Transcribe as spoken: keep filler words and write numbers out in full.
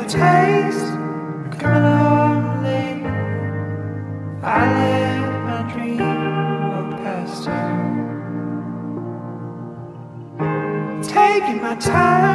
taste, coming home late. I let my dream walk past you, taking my time.